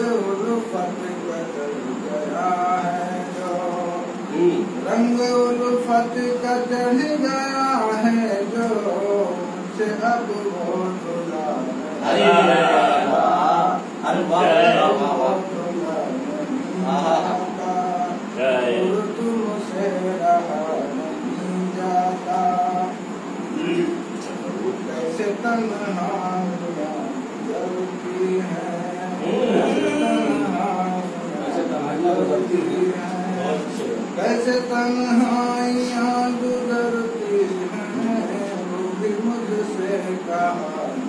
उल्फत बदल गया है जो, रंग उल्फत का चढ़ गया है जो, मुझसे अब वो धुला नहीं जाता, तुमसे रहा नहीं जाता, कैसे तन्हा जलती है, कैसे तन्हाइयाँ गुजरती हैं, वो भी मुझसे कहा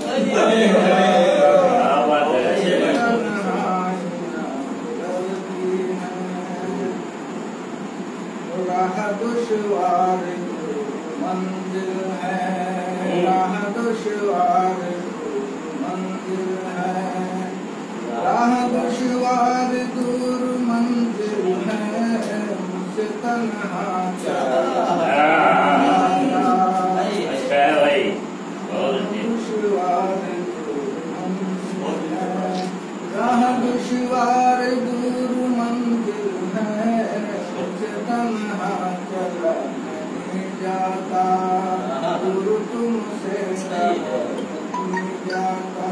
राह दुश्वार मंजिल है, राह दुश्वार मंजिल है, राह दुश्वार दूर मंजिल है, मुझसे तन्हा चला दुश्वार राह दुश्वार दूर मंजिल है, मुझसे तन्हा चला नहीं जाता, दूर तुमसे नहीं जाता,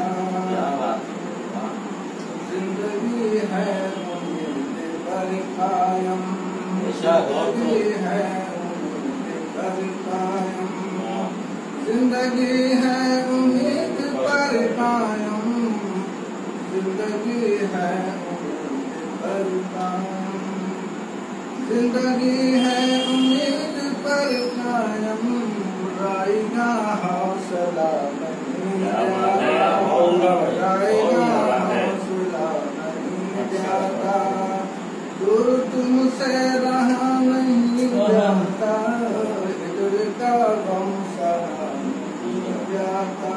जिंदगी है उम्मीद पर कायम, जिंदगी है उम्मीद पर कायम, जिंदगी है उम्मीद पर कायम, जिंदगी है उम्मीद पर कायम, जिंदगी है उम्मीद पर कायम, बुराइयाँ हौसला नहीं जाता, बुराइयाँ हौसला नहीं जाता, दूर तुमसे रहा नहीं जाता, हिजर का गम सहा नहीं जाता।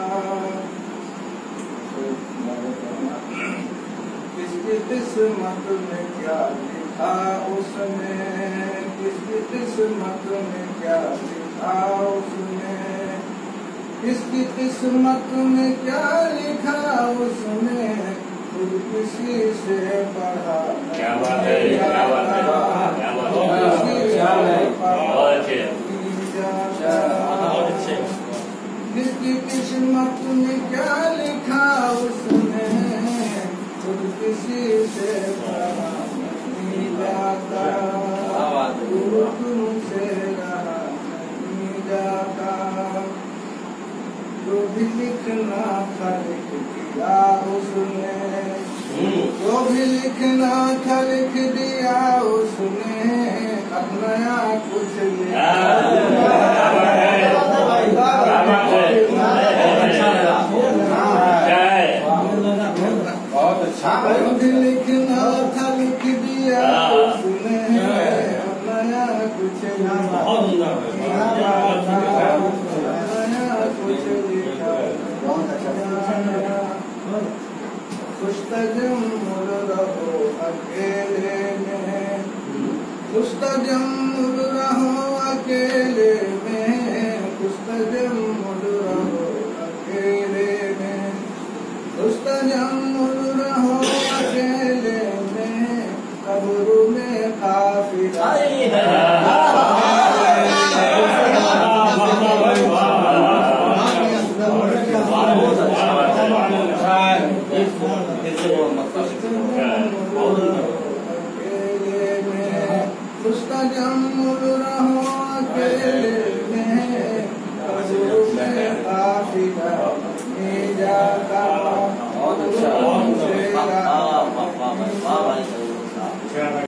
किसकी किस्मत में क्या लिखा उसने, किसकी किस्मत में क्या लिखा उसने, किसकी किस्मत में क्या लिखा उसने, खुद किसी से पढ़ा क्या बात है, क्या बात है, क्या बात है, किसकी किस्मत में क्या लिखा उसने, खुद किसी से पढ़ा नहीं जाता, तुमसे रहा नहीं जाता, जो भी लिखना था लिख दिया उसने, जो भी लिखना था लिख दिया उसने, अब नया कुछ लिखा बहुत अच्छा, जो भी लिखना था लिख दिया उसने, अब नया कुछ नया कुछ लिखा, खुश तजम्मुल रहो अकेले में, खुश तजम्मुल रहो अकेले में, खुश तजम्मुल रहो अकेले में, खुश तजम्मुल रहो अकेले में, कब्र में काफिला खुश तजम्मुल रहो अकेले में, कब्र में काफिला नहीं जाता, बहुत अच्छा।